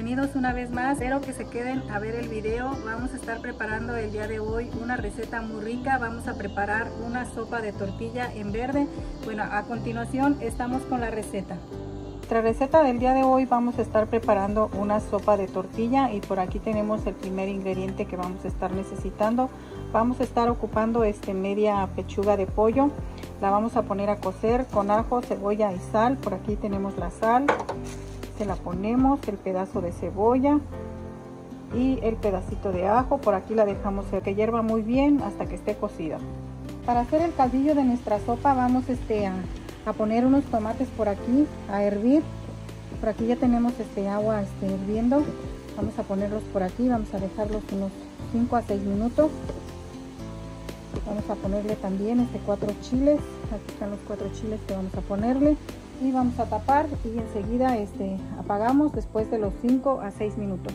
bienvenidos una vez más. Espero que se queden a ver el video. Vamos a estar preparando el día de hoy una receta muy rica. Vamos a preparar una sopa de tortilla en verde. Bueno, a continuación estamos con la receta. Nuestra receta del día de hoy vamos a estar preparando una sopa de tortilla y por aquí tenemos el primer ingrediente que vamos a estar necesitando. Vamos a estar ocupando media pechuga de pollo. La vamos a poner a cocer con ajo, cebolla y sal. Por aquí tenemos la sal. Se la ponemos, el pedazo de cebolla y el pedacito de ajo. Por aquí la dejamos que hierva muy bien hasta que esté cocida. Para hacer el caldillo de nuestra sopa vamos a poner unos tomates por aquí a hervir. Por aquí ya tenemos agua hirviendo. Vamos a ponerlos por aquí, vamos a dejarlos unos 5 a 6 minutos. Vamos a ponerle también 4 chiles. Aquí están los 4 chiles que vamos a ponerle. Y vamos a tapar y enseguida apagamos después de los 5 a 6 minutos.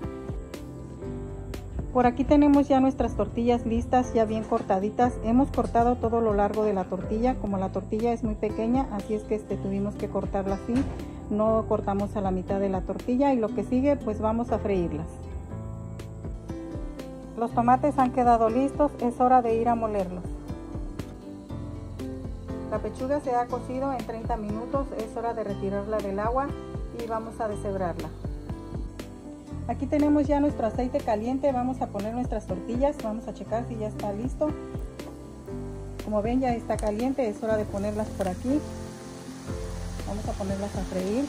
Por aquí tenemos ya nuestras tortillas listas, ya bien cortaditas. Hemos cortado todo lo largo de la tortilla. Como la tortilla es muy pequeña, así es que tuvimos que cortarla así. No cortamos a la mitad de la tortilla y lo que sigue pues vamos a freírlas. Los tomates han quedado listos, es hora de ir a molerlos. La pechuga se ha cocido en 30 minutos, es hora de retirarla del agua y vamos a deshebrarla. Aquí tenemos ya nuestro aceite caliente, vamos a poner nuestras tortillas, vamos a checar si ya está listo. Como ven ya está caliente, es hora de ponerlas por aquí. Vamos a ponerlas a freír.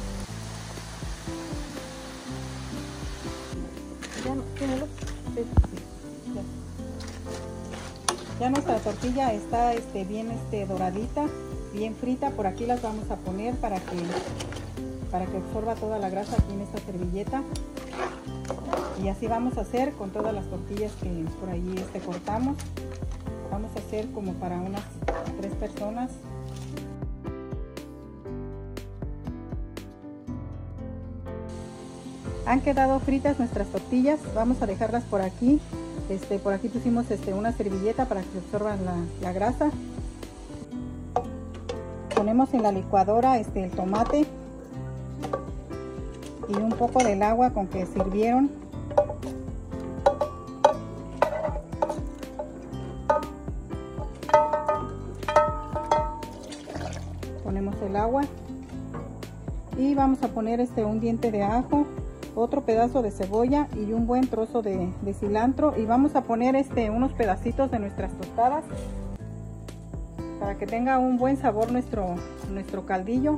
Ya nuestra tortilla está bien doradita, bien frita. Por aquí las vamos a poner para que absorba toda la grasa aquí en esta servilleta. Y así vamos a hacer con todas las tortillas que por allí cortamos. Vamos a hacer como para unas 3 personas. Han quedado fritas nuestras tortillas, vamos a dejarlas por aquí. Por aquí pusimos una servilleta para que absorban la grasa. Ponemos en la licuadora el tomate y un poco del agua con que sirvieron. Ponemos el agua y vamos a poner un diente de ajo, otro pedazo de cebolla y un buen trozo de cilantro, y vamos a poner unos pedacitos de nuestras tostadas para que tenga un buen sabor nuestro caldillo.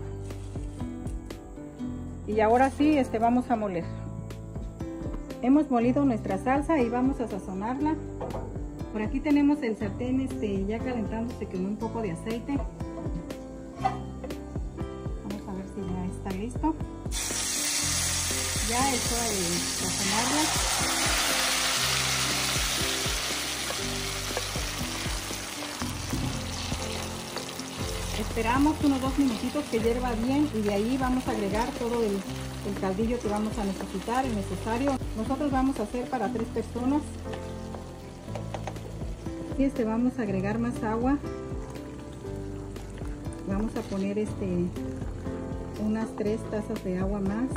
Y ahora sí vamos a moler. Hemos molido nuestra salsa y vamos a sazonarla. Por aquí tenemos el sartén ya calentándose con un poco de aceite. Vamos a ver si ya está listo. Ya es hora de sazonarla. Esperamos unos 2 minutitos que hierva bien y de ahí vamos a agregar todo el caldillo que vamos a necesitar, el necesario. Nosotros vamos a hacer para 3 personas. Y vamos a agregar más agua. Vamos a poner unas 3 tazas de agua más.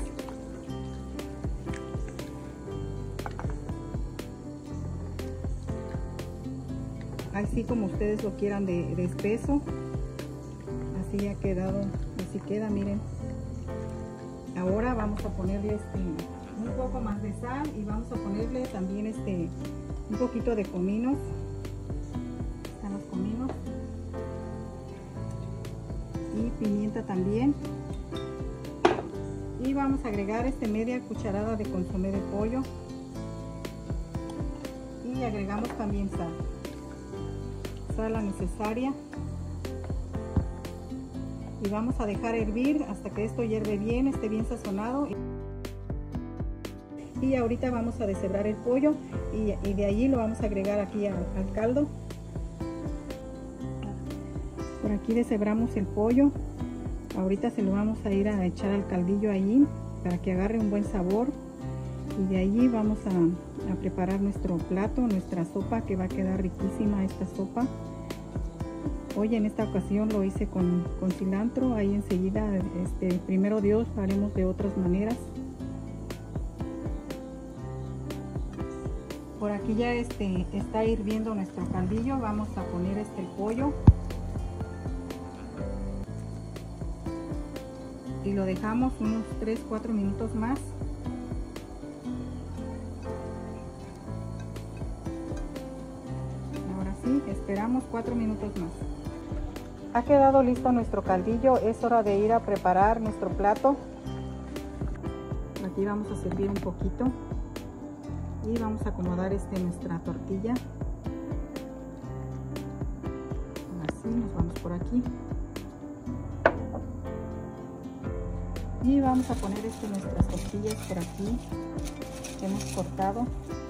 Así como ustedes lo quieran de espeso. Así ha quedado, así queda, miren. Ahora vamos a ponerle un poco más de sal y vamos a ponerle también un poquito de cominos. Están los cominos. Y pimienta también. Y vamos a agregar media cucharada de consomé de pollo. Y agregamos también sal. La necesaria, y vamos a dejar hervir hasta que esto hierve bien, esté bien sazonado. Y ahorita vamos a deshebrar el pollo y de allí lo vamos a agregar aquí al caldo. Por aquí deshebramos el pollo. Ahorita se lo vamos a ir a echar al caldillo allí para que agarre un buen sabor. Y de allí vamos a preparar nuestro plato, nuestra sopa, que va a quedar riquísima esta sopa. Hoy en esta ocasión lo hice con cilantro. Ahí enseguida, primero Dios, haremos de otras maneras. Por aquí ya está hirviendo nuestro caldillo. Vamos a poner el pollo y lo dejamos unos 3-4 minutos más. Ahora sí, esperamos 4 minutos más. Ha quedado listo nuestro caldillo. Es hora de ir a preparar nuestro plato. Aquí vamos a servir un poquito y vamos a acomodar nuestra tortilla. Así nos vamos por aquí y vamos a poner nuestras tortillas por aquí que hemos cortado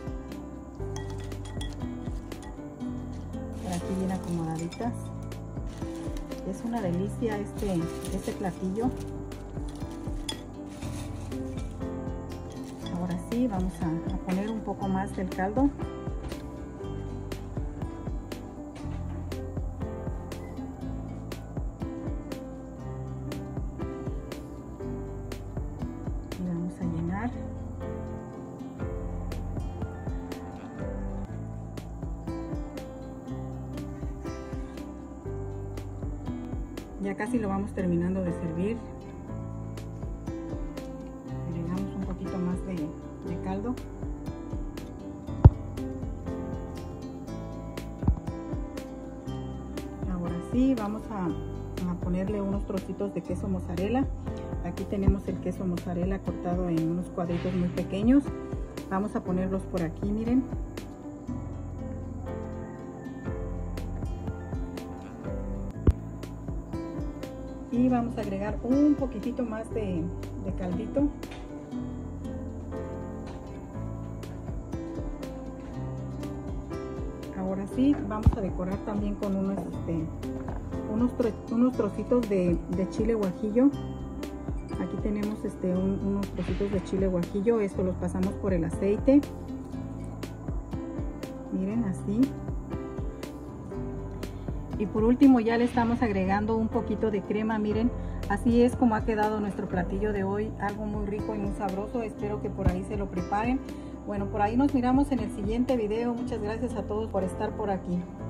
por aquí bien acomodaditas. Es una delicia este platillo. Ahora sí, vamos a poner un poco más del caldo. Y vamos a llenar. Ya casi lo vamos terminando de servir. Agregamos un poquito más de caldo. Ahora sí, vamos a ponerle unos trocitos de queso mozzarella. Aquí tenemos el queso mozzarella cortado en unos cuadritos muy pequeños. Vamos a ponerlos por aquí, miren. Y vamos a agregar un poquitito más de caldito. Ahora sí, vamos a decorar también con unos trocitos de chile guajillo. Aquí tenemos unos trocitos de chile guajillo. Esto los pasamos por el aceite. Miren, así. Y por último ya le estamos agregando un poquito de crema. Miren, así es como ha quedado nuestro platillo de hoy. Algo muy rico y muy sabroso. Espero que por ahí se lo preparen. Bueno, por ahí nos miramos en el siguiente video. Muchas gracias a todos por estar por aquí.